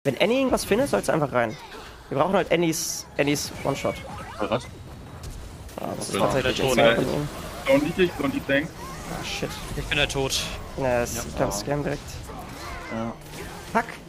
Wenn Annie irgendwas findet, soll's einfach rein. Wir brauchen halt Annies One-Shot. Was? Ah, das ist Ja, tatsächlich der Tod, insane von ihm. Don't eat tank. Ah, shit. Ich bin der Tot. Ja, ich glaube, Scam direkt. Ja. Fuck.